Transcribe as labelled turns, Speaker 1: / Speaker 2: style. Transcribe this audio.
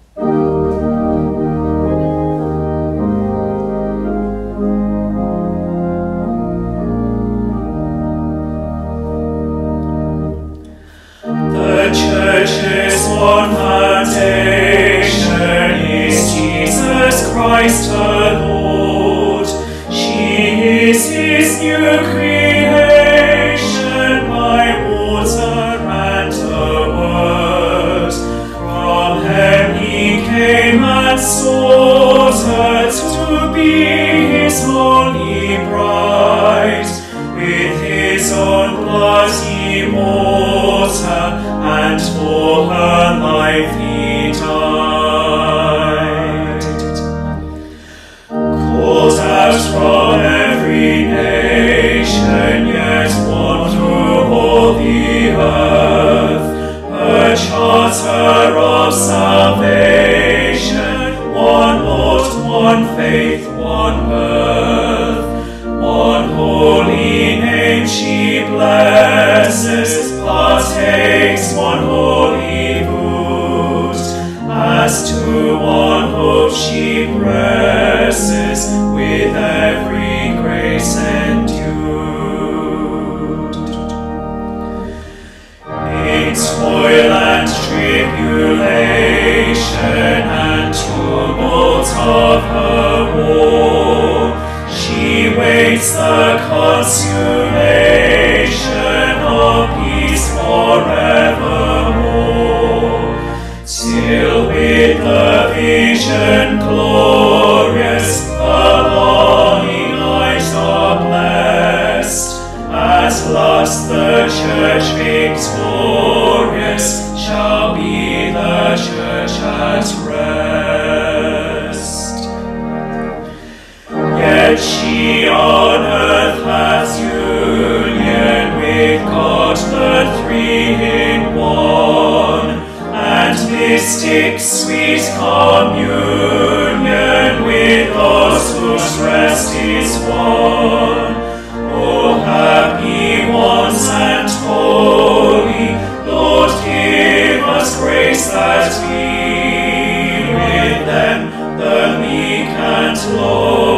Speaker 1: The Church's one foundation is Jesus Christ her Lord. She is his new creation by water and the word. From heaven he came and sought her to be his holy bride. With his own blood he bought her, and for her life he died. Called out from every nation, yet one through all the earth, her charter of salvation, one Lord, one faith, one birth, one holy name she blesses, partakes one holy food, as to one hope she presses, with every grace endued. In toil and tribulation and tumult of her war, she waits the consummation of peace forevermore, till with the vision glorious the longing eyes are blessed, at last the Church victorious shall be the Church at rest. Yet she on earth hath union with God the Three in One, and mystic sweet communion with those whose rest is won. O happy ones and holy, Lord, give us grace that we with them, the meek and lowly,